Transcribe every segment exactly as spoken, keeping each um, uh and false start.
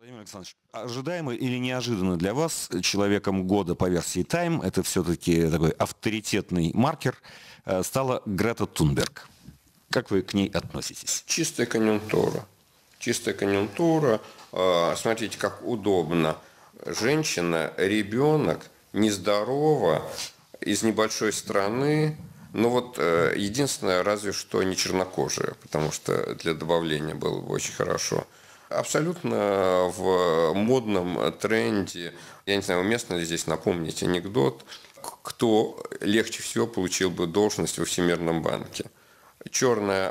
Владимир Александрович, ожидаемо или неожиданно для вас человеком года по версии Time, это все-таки такой авторитетный маркер, э, стала Грета Тунберг. Как вы к ней относитесь? Чистая конъюнктура. Чистая конъюнктура. Э, Смотрите, как удобно. Женщина, ребенок, нездорова, из небольшой страны. Ну вот э, единственное, разве что не чернокожая, потому что для добавления было бы очень хорошо. Абсолютно в модном тренде, я не знаю, уместно ли здесь напомнить анекдот, кто легче всего получил бы должность во Всемирном банке. Черная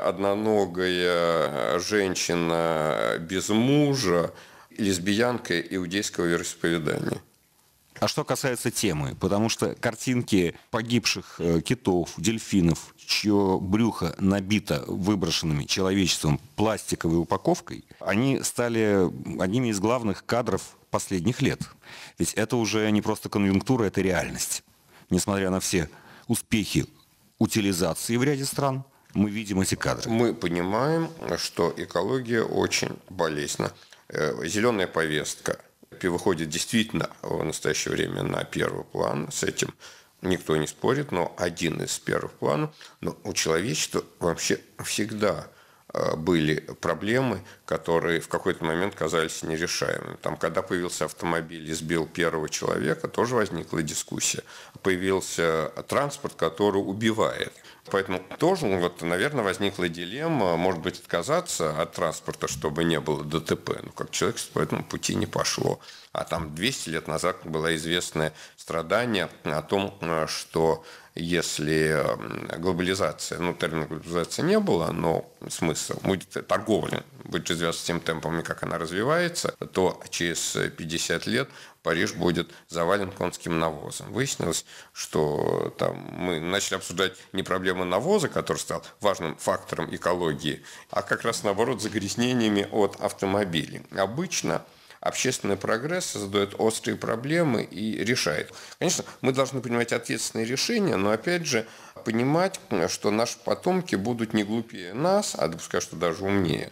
одноногая женщина без мужа, лесбиянка иудейского вероисповедания. А что касается темы, потому что картинки погибших китов, дельфинов, чье брюхо набито выброшенными человечеством пластиковой упаковкой, они стали одними из главных кадров последних лет. Ведь это уже не просто конъюнктура, это реальность. Несмотря на все успехи утилизации в ряде стран, мы видим эти кадры. Мы понимаем, что экология очень болезненна. Зеленая повестка выходит действительно в настоящее время на первый план. С этим никто не спорит, но один из первых планов. Но у человечества вообще всегда были проблемы, которые в какой-то момент казались нерешаемыми. Там, когда появился автомобиль и сбил первого человека, тоже возникла дискуссия. Появился транспорт, который убивает. Поэтому тоже, вот, наверное, возникла дилемма, может быть, отказаться от транспорта, чтобы не было ДТП. Ну, как человек по этому пути не пошло. А там двести лет назад было известное страдание о том, что если глобализация, ну, термина глобализации не было, но смысл, будет торговля, будет развиваться тем темпом, как она развивается, то через пятьдесят лет Париж будет завален конским навозом. Выяснилось, что там мы начали обсуждать не проблему навоза, который стал важным фактором экологии, а как раз наоборот загрязнениями от автомобилей. Обычно общественный прогресс создает острые проблемы и решает. Конечно, мы должны принимать ответственные решения, но опять же понимать, что наши потомки будут не глупее нас, а допускаю, что даже умнее.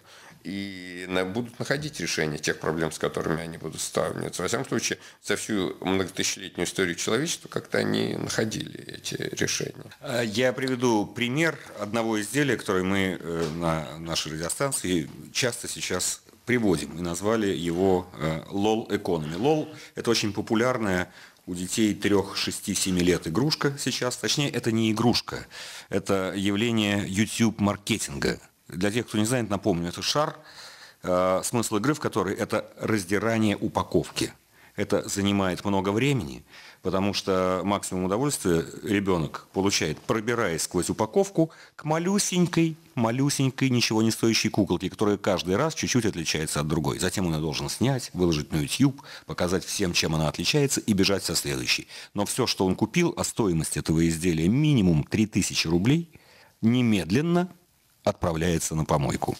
И будут находить решение тех проблем, с которыми они будут сталкиваться. Во всяком случае, за всю многотысячелетнюю историю человечества как-то они находили эти решения. Я приведу пример одного изделия, которое мы на нашей радиостанции часто сейчас приводим. И назвали его лол Economy. лол – это очень популярная у детей трех, шести, семи лет игрушка сейчас. Точнее, это не игрушка. Это явление YouTube-маркетинга. Для тех, кто не знает, напомню, это шар, э, смысл игры в которой это раздирание упаковки. Это занимает много времени, потому что максимум удовольствия ребенок получает, пробираясь сквозь упаковку к малюсенькой, малюсенькой, ничего не стоящей куколке, которая каждый раз чуть-чуть отличается от другой. Затем он ее должен снять, выложить на YouTube, показать всем, чем она отличается, и бежать со следующей. Но все, что он купил, а стоимость этого изделия минимум три тысячи рублей, немедленно отправляется на помойку.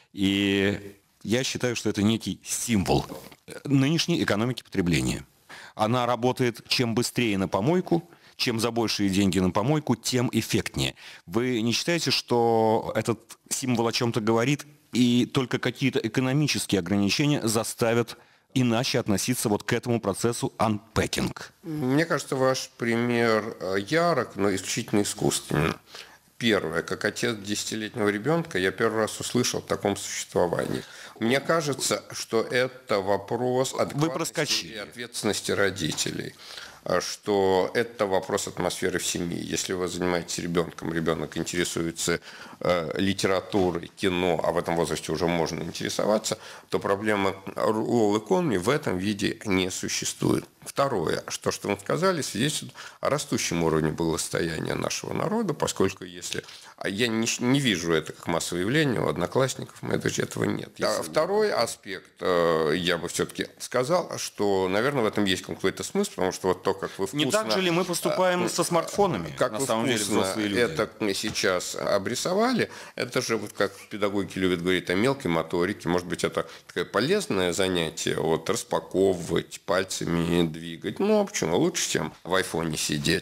И я считаю, что это некий символ нынешней экономики потребления. Она работает чем быстрее на помойку, чем за большие деньги на помойку, тем эффектнее. Вы не считаете, что этот символ о чем-то говорит, и только какие-то экономические ограничения заставят иначе относиться вот к этому процессу анпэкинг? Мне кажется, ваш пример ярок, но исключительно искусственен. Первое, как отец десятилетнего ребенка, я первый раз услышал о таком существовании. Мне кажется, что это вопрос адекватности и ответственности родителей, что это вопрос атмосферы в семье. Если вы занимаетесь ребенком, ребенок интересуется э, литературой, кино, а в этом возрасте уже можно интересоваться, то проблема лол Economy в этом виде не существует. Второе, что, что вы сказали, свидетельствует о растущем уровне благосостояния нашего народа, поскольку если... Я не, не вижу это как массовое явление, у одноклассников мы даже этого нет. А второй аспект, я бы все-таки сказал, что, наверное, в этом есть какой-то смысл, потому что вот то, как вы вкусно... Не так же ли мы поступаем со смартфонами, как на вы самом деле, взрослые люди? Это сейчас обрисовали, это же, вот как педагоги любят говорить о мелкой моторике, может быть, это такое полезное занятие, вот распаковывать, пальцами двигать, ну, почему лучше, чем в айфоне сидеть.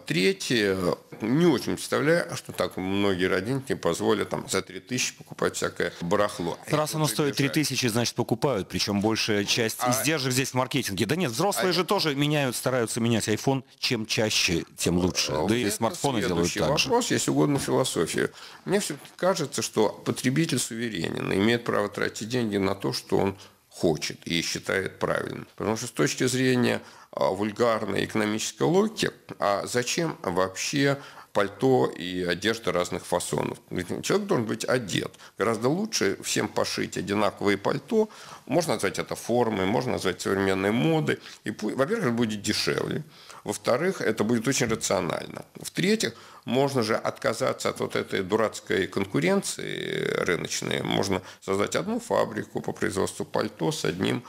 Третье, не очень представляю, что так многие родители позволят там за три тысячи покупать всякое барахло. Раз оно стоит три тысячи, значит покупают, причем большая часть а... издержек здесь в маркетинге. Да нет, взрослые а... же тоже меняют, стараются менять iPhone, чем чаще, тем лучше. А да и смартфоны делают так же. Вопрос, если угодно, философия. Мне все-таки кажется, что потребитель суверенен и имеет право тратить деньги на то, что он хочет и считает правильным. Потому что с точки зрения вульгарной экономической логики, а зачем вообще пальто и одежда разных фасонов? Ведь человек должен быть одет. Гораздо лучше всем пошить одинаковые пальто. Можно назвать это формой, можно назвать современной модой. И, во-первых, это будет дешевле. Во-вторых, это будет очень рационально. В-третьих, можно же отказаться от вот этой дурацкой конкуренции рыночной. Можно создать одну фабрику по производству пальто с одним.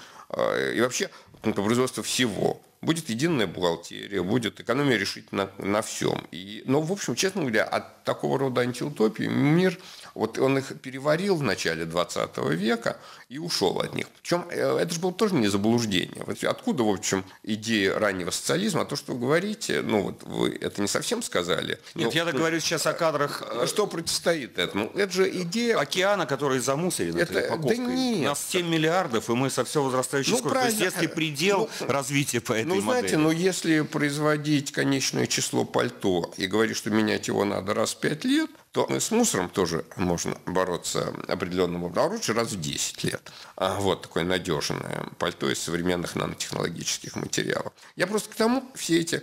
И вообще по производству всего. Будет единая бухгалтерия, будет экономия решить на, на всем. И, но, в общем, честно говоря, от такого рода антиутопии мир, вот он их переварил в начале двадцатого века и ушел от них. Причем это же было тоже не заблуждение. Вот откуда, в общем, идея раннего социализма? А то, что вы говорите, ну вот вы это не совсем сказали. Нет, я говорю сейчас о кадрах. Что противостоит этому? Это же идея... Океана, который замусорен этой упаковкой. Да нет. У нас семь миллиардов, и мы со все возрастающей ну, скоростью. То есть, если предел ну, развития по этой ну, знаете, модели. ну если производить конечное число пальто и говорить, что менять его надо раз в пять лет, то с мусором тоже можно бороться определенным образом. А лучше раз в десять лет. А вот такое надежное пальто из современных нанотехнологических материалов. Я просто к тому, все эти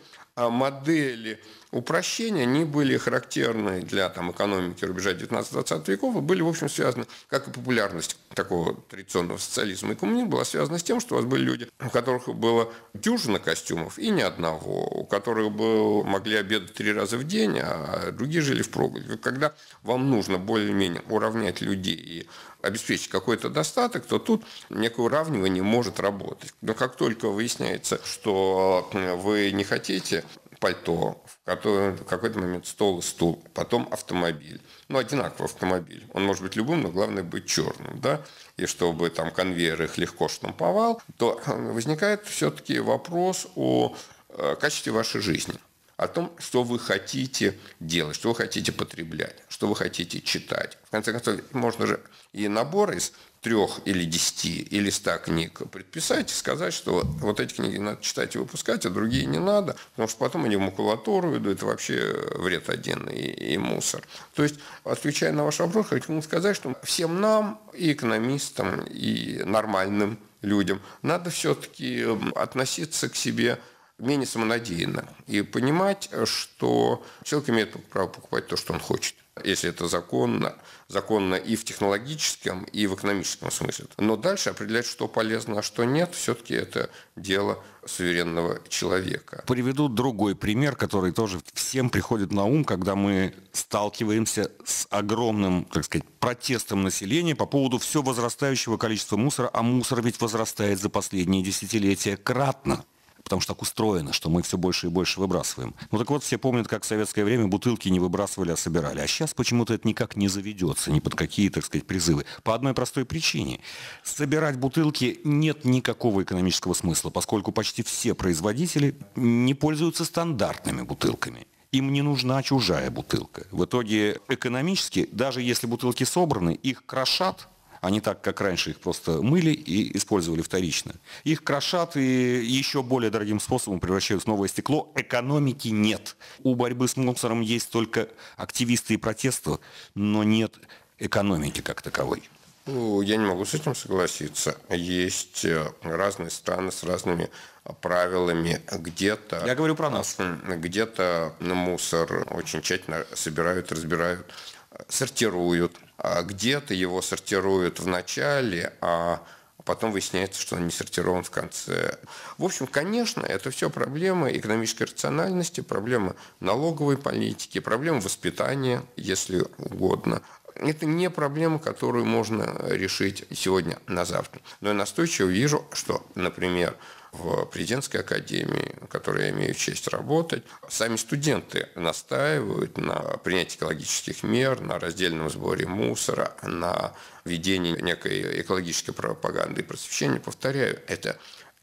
модели упрощения, они были характерны для там, экономики рубежа девятнадцатого-двадцатого веков и были, в общем, связаны, как и популярность такого традиционного социализма и коммунизма была связана с тем, что у вас были люди, у которых было дюжина костюмов и ни одного, у которых был, могли обедать три раза в день, а другие жили впроголь. Когда вам нужно более-менее уравнять людей и обеспечить какой-то достаток, то тут некое уравнивание может работать. Но как только выясняется, что вы не хотите пальто, в который в какой-то момент стол и стул, потом автомобиль. Ну, одинаковый автомобиль. Он может быть любым, но главное быть черным, да? И чтобы там конвейер их легко штамповал, то возникает все-таки вопрос о качестве вашей жизни. О том, что вы хотите делать, что вы хотите потреблять, что вы хотите читать. В конце концов, можно же и набор из трех или десяти или ста книг предписать и сказать, что вот эти книги надо читать и выпускать, а другие не надо, потому что потом они в макулатуру идут, это вообще вред один и, и мусор. То есть, отвечая на ваш вопрос, хочу сказать, что всем нам, и экономистам, и нормальным людям, надо все-таки относиться к себе менее самонадеянно и понимать, что человек имеет право покупать то, что он хочет, если это законно, законно и в технологическом, и в экономическом смысле. Но дальше определять, что полезно, а что нет, все-таки это дело суверенного человека. Приведу другой пример, который тоже всем приходит на ум, когда мы сталкиваемся с огромным, так сказать, протестом населения по поводу все возрастающего количества мусора, а мусор ведь возрастает за последние десятилетия кратно. Потому что так устроено, что мы все больше и больше выбрасываем. Ну так вот, все помнят, как в советское время бутылки не выбрасывали, а собирали. А сейчас почему-то это никак не заведется, ни под какие, так сказать, призывы. По одной простой причине. Собирать бутылки нет никакого экономического смысла, поскольку почти все производители не пользуются стандартными бутылками. Им не нужна чужая бутылка. В итоге экономически, даже если бутылки собраны, их крошат, а не так, как раньше их просто мыли и использовали вторично. Их крошат и еще более дорогим способом превращают в новое стекло. Экономики нет. У борьбы с мусором есть только активисты и протесты, но нет экономики как таковой. Ну, я не могу с этим согласиться. Есть разные страны с разными правилами. Где-то... Я говорю про нас. Где-то мусор очень тщательно собирают, разбирают, сортируют. А где-то его сортируют в начале, а потом выясняется, что он не сортирован в конце. В общем, конечно, это все проблемы экономической рациональности, проблемы налоговой политики, проблемы воспитания, если угодно. Это не проблема, которую можно решить сегодня на завтра. Но я настойчиво вижу, что, например, в президентской академии, в которой я имею честь работать, сами студенты настаивают на принятии экологических мер, на раздельном сборе мусора, на ведении некой экологической пропаганды и просвещения. Повторяю, это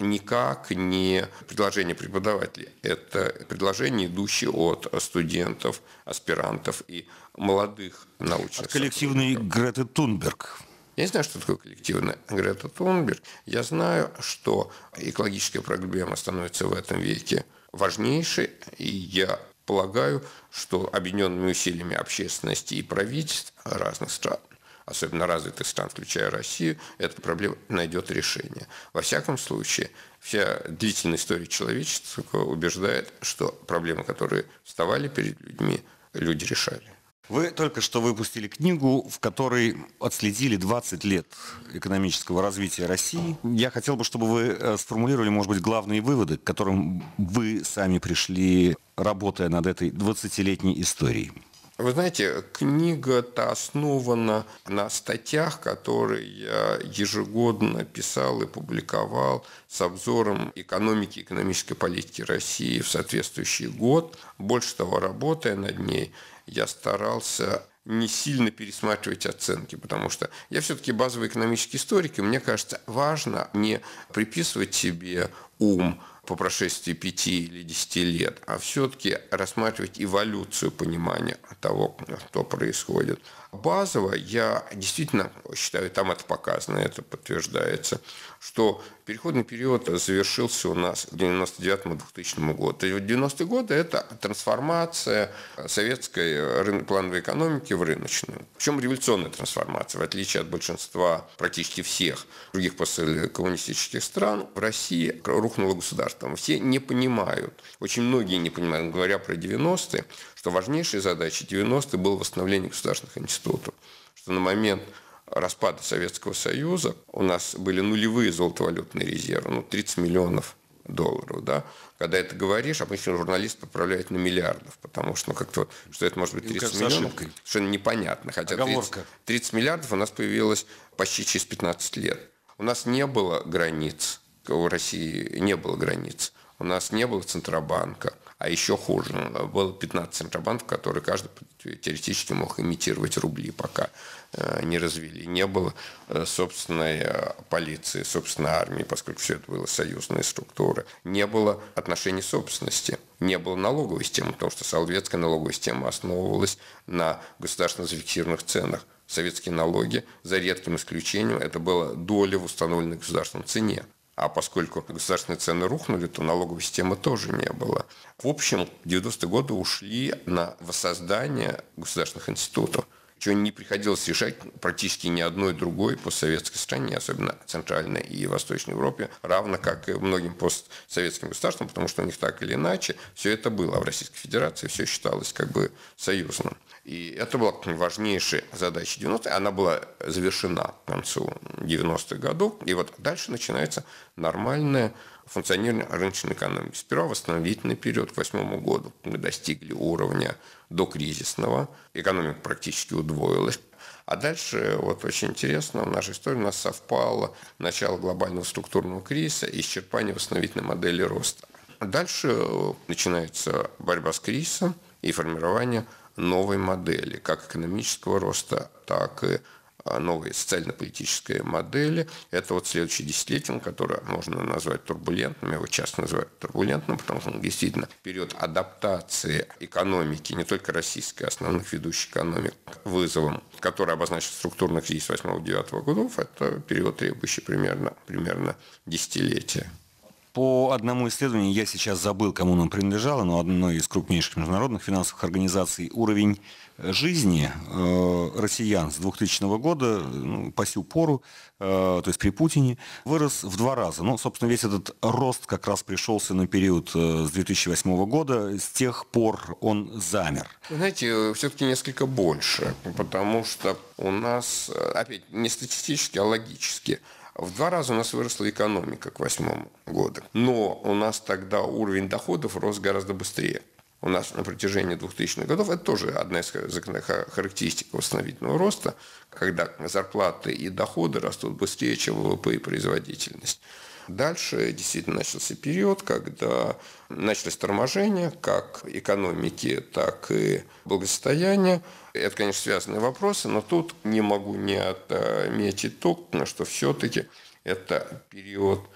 никак не предложение преподавателей. Это предложение, идущее от студентов, аспирантов и молодых научных От коллективной Греты Тунберг. Я не знаю, что такое коллективная Грета Тунберг. Я знаю, что экологическая проблема становится в этом веке важнейшей, и я полагаю, что объединенными усилиями общественности и правительств разных стран, особенно развитых стран, включая Россию, эта проблема найдет решение. Во всяком случае, вся длительная история человечества убеждает, что проблемы, которые вставали перед людьми, люди решали. Вы только что выпустили книгу, в которой отследили двадцать лет экономического развития России. Я хотел бы, чтобы вы сформулировали, может быть, главные выводы, к которым вы сами пришли, работая над этой двадцатилетней историей. Вы знаете, книга-то основана на статьях, которые я ежегодно писал и публиковал с обзором экономики и экономической политики России в соответствующий год. Больше того, работая над ней, я старался не сильно пересматривать оценки, потому что я все-таки базовый экономический историк, и мне кажется, важно не приписывать себе ум по прошествии пяти или десяти лет, а все-таки рассматривать эволюцию понимания того, что происходит. Базово я действительно считаю, там это показано, это подтверждается, что переходный период завершился у нас к девяносто девятому — двухтысячному году. И девяностые годы – это трансформация советской плановой экономики в рыночную. Причем революционная трансформация, в отличие от большинства, практически всех других посткоммунистических стран, в России рухнуло государство. Все не понимают, очень многие не понимают, говоря про девяностые, что важнейшей задачей девяностых было восстановление государственных институтов. Что на момент распада Советского Союза у нас были нулевые золотовалютные резервы, ну, тридцать миллионов долларов. Да? Когда это говоришь, обычно журналист поправляет на миллиардов, потому что, ну, как-то, что это может быть тридцать миллионов, совершенно непонятно. Хотя тридцать, тридцать миллиардов у нас появилось почти через пятнадцать лет. У нас не было границ, у России не было границ, у нас не было Центробанка. А еще хуже, было пятнадцать центробанков, которые каждый теоретически мог имитировать рубли, пока не развели. Не было собственной полиции, собственной армии, поскольку все это было союзные структуры. Не было отношений собственности. Не было налоговой системы, потому что советская налоговая система основывалась на государственно зафиксированных ценах. Советские налоги, за редким исключением, это была доля в установленной государственной цене. А поскольку государственные цены рухнули, то налоговой системы тоже не было. В общем, девяностые годы ушли на воссоздание государственных институтов, чего не приходилось решать практически ни одной другой постсоветской стране, особенно Центральной и Восточной Европе, равно как и многим постсоветским государствам, потому что у них так или иначе все это было. А в Российской Федерации все считалось как бы союзным. И это была важнейшая задача девяностых. Она была завершена к концу девяностых годов. И вот дальше начинается нормальное функционирование рыночной экономики. Сперва восстановительный период к восьмому году. Мы достигли уровня докризисного. Экономика практически удвоилась. А дальше, вот очень интересно, в нашей истории у нас совпало начало глобального структурного кризиса и исчерпание восстановительной модели роста. Дальше начинается борьба с кризисом и формирование новой модели, как экономического роста, так и новой социально-политической модели. Это вот следующее десятилетие, которое можно назвать турбулентным, его часто называют турбулентным, потому что он действительно период адаптации экономики, не только российской, а основных ведущих экономик, к вызовам, который обозначил структурный кризис восьмого-девятого годов, это период, требующий примерно, примерно десятилетия. По одному исследованию, я сейчас забыл, кому оно принадлежало, но одной из крупнейших международных финансовых организаций, уровень жизни э, россиян с двухтысячного года, ну, по сию пору, э, то есть при Путине, вырос в два раза. Ну, собственно, весь этот рост как раз пришелся на период э, с две тысячи восьмого года, с тех пор он замер. Знаете, все-таки несколько больше, потому что у нас, опять, не статистически, а логически, в два раза у нас выросла экономика к восьмому году. Но у нас тогда уровень доходов рос гораздо быстрее. У нас на протяжении двухтысячных годов, это тоже одна из характеристик восстановительного роста, когда зарплаты и доходы растут быстрее, чем ВВП и производительность. Дальше действительно начался период, когда началось торможение как экономики, так и благосостояния. Это, конечно, связанные вопросы, но тут не могу не отметить то, что все-таки это период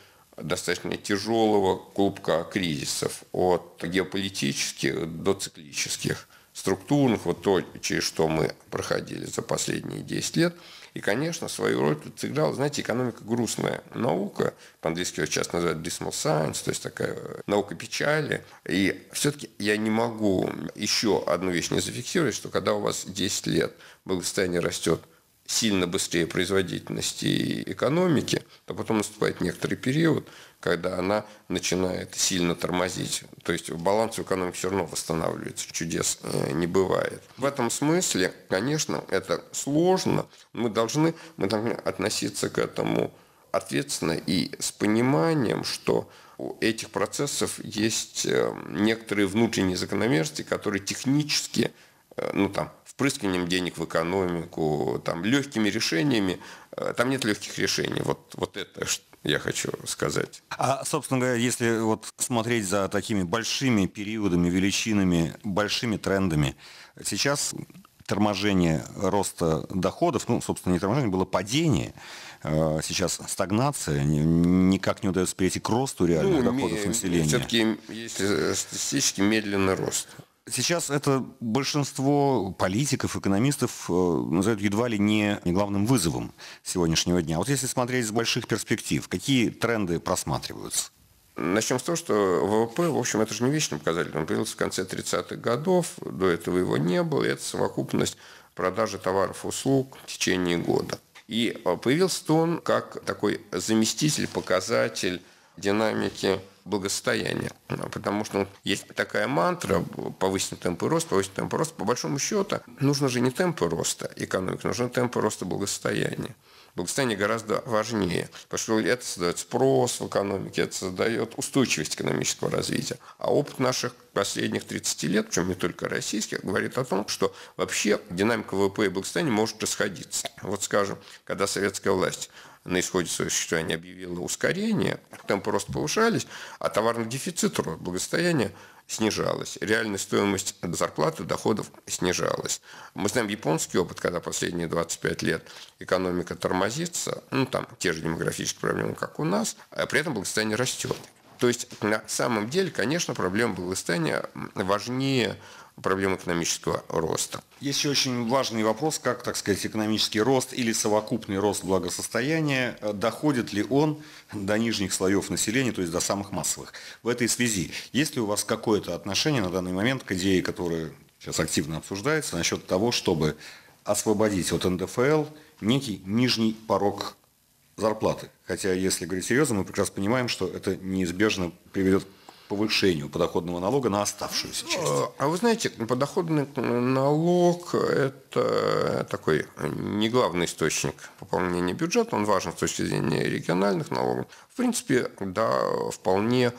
достаточно тяжелого клубка кризисов, от геополитических до циклических, структурных, вот то, через что мы проходили за последние десять лет. И, конечно, свою роль тут сыграла, знаете, экономика грустная наука, по-английски ее часто называют dismal science, то есть такая наука печали. И все-таки я не могу еще одну вещь не зафиксировать, что когда у вас десять лет благосостояние растет сильно быстрее производительности экономики, то потом наступает некоторый период, когда она начинает сильно тормозить. То есть баланс в экономике все равно восстанавливается, чудес не бывает. В этом смысле, конечно, это сложно. Мы должны, мы должны относиться к этому ответственно и с пониманием, что у этих процессов есть некоторые внутренние закономерности, которые технически, ну там, впрыскиванием денег в экономику, там, легкими решениями, там нет легких решений. Вот, вот это я хочу сказать. А, собственно говоря, если вот смотреть за такими большими периодами, величинами, большими трендами, сейчас торможение роста доходов, ну, собственно, не торможение, было падение, сейчас стагнация, никак не удается перейти к росту реальных ну, доходов м- населения. Все-таки есть статистически медленный рост. Сейчас это большинство политиков, экономистов называют едва ли не главным вызовом сегодняшнего дня. Вот если смотреть с больших перспектив, какие тренды просматриваются? Начнем с того, что ВВП, в общем, это же не вечный показатель. Он появился в конце тридцатых годов, до этого его не было. И это совокупность продажи товаров и услуг в течение года. И появился он как такой заместитель, показатель динамики благосостояния. Потому что есть такая мантра: повысить темпы роста, повысить темпы роста. По большому счету, нужно же не темпы роста экономики, нужны темпы роста благосостояния. Благосостояние гораздо важнее, потому что это создает спрос в экономике, это создает устойчивость экономического развития. А опыт наших последних тридцати лет, причем не только российских, говорит о том, что вообще динамика ВВП и благосостояния может расходиться. Вот скажем, когда советская власть на исходе своего существования объявила ускорение, темпы роста повышались, а товарный дефицит роста, благосостояние снижалась. Реальная стоимость зарплаты, доходов снижалась. Мы знаем японский опыт, когда последние двадцать пять лет экономика тормозится, ну там те же демографические проблемы, как у нас, а при этом благосостояние растет. То есть на самом деле, конечно, проблема благосостояния важнее проблем экономического роста. Есть еще очень важный вопрос, как, так сказать, экономический рост или совокупный рост благосостояния, доходит ли он до нижних слоев населения, то есть до самых массовых. В этой связи, есть ли у вас какое-то отношение на данный момент к идее, которая сейчас активно обсуждается, насчет того, чтобы освободить от эн дэ эф эл некий нижний порог зарплаты? Хотя, если говорить серьезно, мы прекрасно понимаем, что это неизбежно приведет к повышению подоходного налога на оставшуюся часть. А вы знаете, подоходный налог – это такой не главный источник пополнения бюджета, он важен с точки зрения региональных налогов. В принципе, да, вполне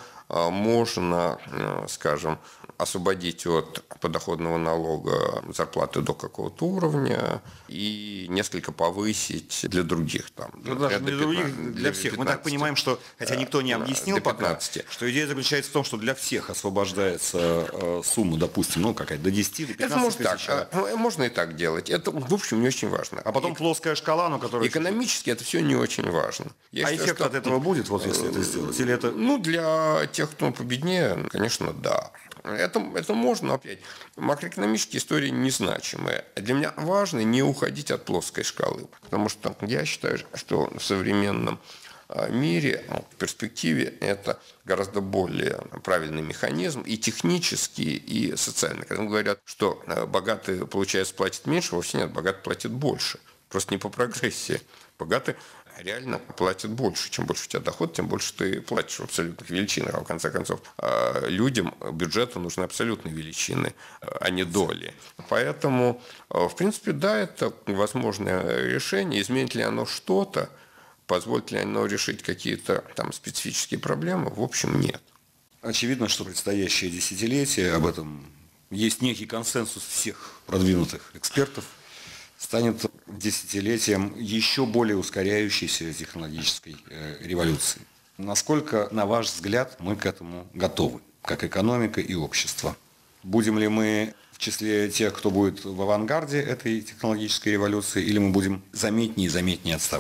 можно, скажем, освободить от подоходного налога зарплаты до какого-то уровня и несколько повысить для других. Там, ну, даже для других, для всех. Мы так понимаем, что, хотя никто не объяснил пока, что идея заключается в том, что для всех освобождается э, сумма, допустим, ну какая-то до десяти, до пятнадцати это тысяч. Так, можно и так делать. Это, в общем, не очень важно. А потом и, плоская шкала, но которая... Экономически это все не очень важно. Я а считаю, эффект что... от этого будет, вот если это сделать? Или это... Ну, для тех, кто победнее, конечно, да. Это, это можно, опять. Макроэкономические истории незначимые. Для меня важно не уходить от плоской шкалы. Потому что я считаю, что в современном мире, в перспективе, это гораздо более правильный механизм и технический, и социальный. Когда говорят, что богатые, получается, платят меньше, вовсе нет, богатые платят больше. Просто не по прогрессии. Богатые реально платят больше. Чем больше у тебя доход, тем больше ты платишь в абсолютных величинах. А в конце концов, людям, бюджету нужны абсолютные величины, а не доли. Поэтому, в принципе, да, это возможное решение. Изменит ли оно что-то? Позволит ли оно решить какие-то там специфические проблемы? В общем, нет. Очевидно, что предстоящее десятилетие, об этом есть некий консенсус всех продвинутых экспертов, станет десятилетием еще более ускоряющейся технологической революции. Насколько, на ваш взгляд, мы к этому готовы, как экономика и общество? Будем ли мы в числе тех, кто будет в авангарде этой технологической революции, или мы будем заметнее и заметнее отставать?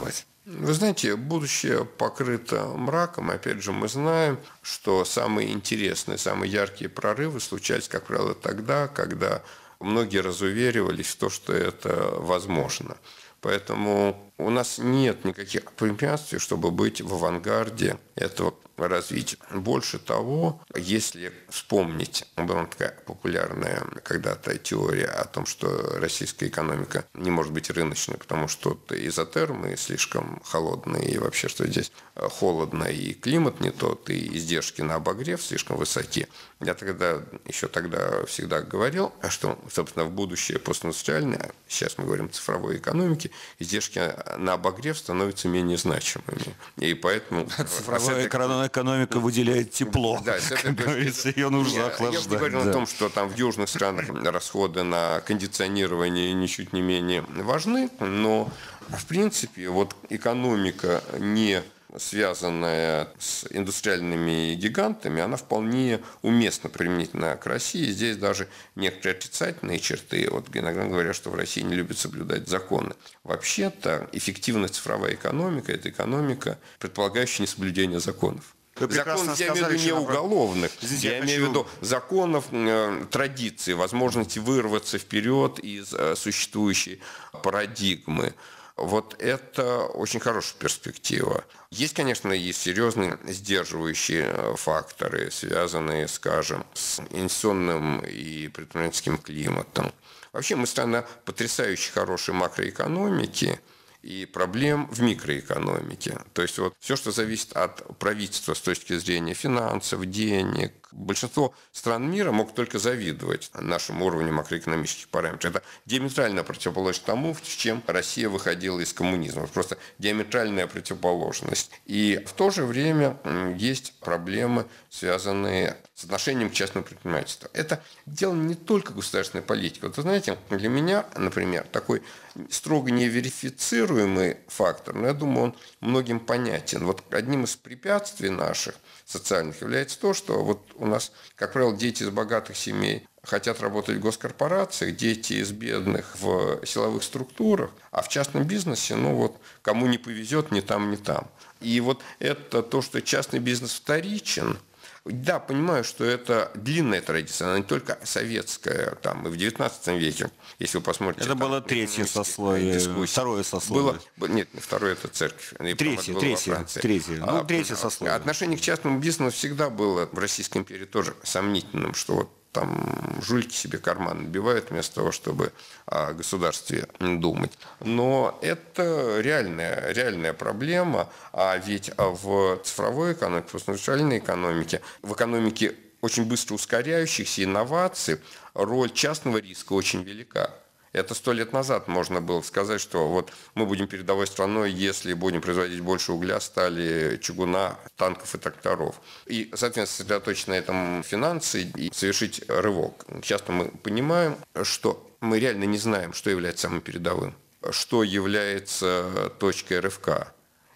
Вы знаете, будущее покрыто мраком. Опять же, мы знаем, что самые интересные, самые яркие прорывы случались, как правило, тогда, когда многие разуверивались в то, что это возможно. Поэтому у нас нет никаких препятствий, чтобы быть в авангарде этого развития. Больше того, если вспомнить, была такая популярная когда-то теория о том, что российская экономика не может быть рыночной, потому что изотермы слишком холодные, и вообще, что здесь холодно, и климат не тот, и издержки на обогрев слишком высоки. Я тогда, еще тогда всегда говорил, что, собственно, в будущее постиндустриальное, сейчас мы говорим о цифровой экономике, издержки на обогрев становятся менее значимыми. И поэтому... Цифровая экономика выделяет тепло. Да, как говорится, ее нужно охлаждать. Я говорил да. о том, что там в южных странах расходы на кондиционирование ничуть не менее важны, но, в принципе, вот экономика не связанная с индустриальными гигантами, она вполне уместна применительно к России. Здесь даже некоторые отрицательные черты. Вот иногда говорят, что в России не любят соблюдать законы. Вообще-то эффективная цифровая экономика – это экономика, предполагающая несоблюдение законов. Законов, я имею в виду не уголовных, Извините, я, я имею в виду законов, э, традиций, возможности вырваться вперед из э, существующей парадигмы. Вот это очень хорошая перспектива. Есть, конечно, и серьезные сдерживающие факторы, связанные, скажем, с инвестиционным и предпринимательским климатом. Вообще мы страна потрясающе хорошей макроэкономики и проблем в микроэкономике. То есть вот все, что зависит от правительства с точки зрения финансов, денег, большинство стран мира могут только завидовать нашему уровню макроэкономических параметров. Это диаметрально противоположно тому, с чем Россия выходила из коммунизма. Просто диаметральная противоположность. И в то же время есть проблемы, связанные с отношением к частному предпринимательству. Это дело не только государственной политики. Вот вы знаете, для меня, например, такой строго неверифицируемый фактор, но я думаю, он многим понятен. Вот одним из препятствий наших социальных является то, что вот у нас, как правило, дети из богатых семей хотят работать в госкорпорациях, дети из бедных в силовых структурах, а в частном бизнесе, ну вот, кому не повезет, ни там, ни там. И вот это то, что частный бизнес вторичен. Да, понимаю, что это длинная традиция, она не только советская, там, и в девятнадцатом веке, если вы посмотрите... Это там, было третье сословие, дискуссии. Второе сословие. Было, нет, второе – это церковь. Третье, третье, третье. Ну, третье сословие. Отношение к частному бизнесу всегда было в Российской империи тоже сомнительным, что вот там жульки себе карман набивают вместо того, чтобы о государстве думать. Но это реальная, реальная проблема. А ведь в цифровой экономике, в постиндустриальной экономике, в экономике очень быстро ускоряющихся инноваций роль частного риска очень велика. Это сто лет назад можно было сказать, что вот мы будем передовой страной, если будем производить больше угля, стали, чугуна, танков и тракторов. И, соответственно, сосредоточить на этом финансы и совершить рывок. Часто мы понимаем, что мы реально не знаем, что является самым передовым, что является точкой рывка.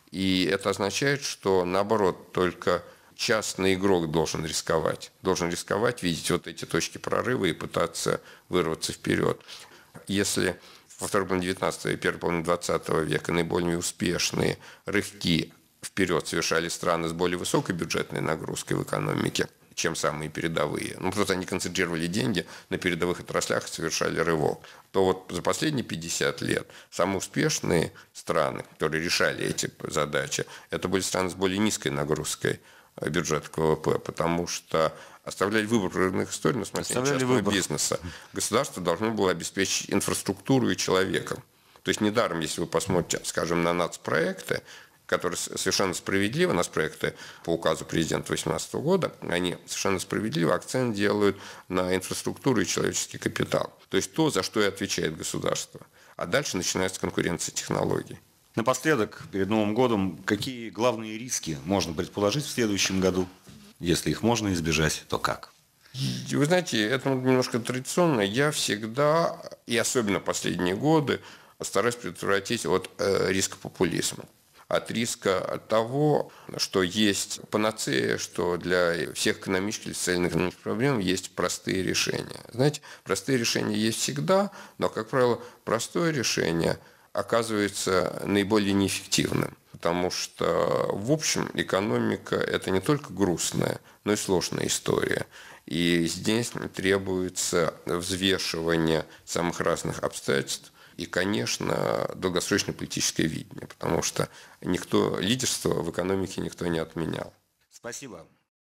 И это означает, что, наоборот, только частный игрок должен рисковать. Должен рисковать, видеть вот эти точки прорыва и пытаться вырваться вперед. Если во второй половине девятнадцатого и первой половине двадцатого века наиболее успешные рывки вперед совершали страны с более высокой бюджетной нагрузкой в экономике, чем самые передовые, ну, просто они концентрировали деньги на передовых отраслях и совершали рывок, то вот за последние пятьдесят лет самые успешные страны, которые решали эти задачи, это были страны с более низкой нагрузкой бюджета к ВВП, потому что оставляли выбор прорывных историй на смотрение частного выбор. бизнеса. Государство должно было обеспечить инфраструктуру и человека. То есть недаром, если вы посмотрите, скажем, на нацпроекты, которые совершенно справедливо, нацпроекты по указу президента две тысячи восемнадцатого года, они совершенно справедливо акцент делают на инфраструктуру и человеческий капитал. То есть то, за что и отвечает государство. А дальше начинается конкуренция технологий. Напоследок, перед Новым годом, какие главные риски можно предположить в следующем году? Если их можно избежать, то как? Вы знаете, это немножко традиционно. Я всегда, и особенно последние годы, стараюсь предотвратить от риска популизма. От риска от того, что есть панацея, что для всех экономических или социально-экономических проблем есть простые решения. Знаете, простые решения есть всегда, но, как правило, простое решение оказывается наиболее неэффективным. Потому что, в общем, экономика – это не только грустная, но и сложная история. И здесь требуется взвешивание самых разных обстоятельств и, конечно, долгосрочное политическое видение, потому что никто, лидерство в экономике никто не отменял. Спасибо.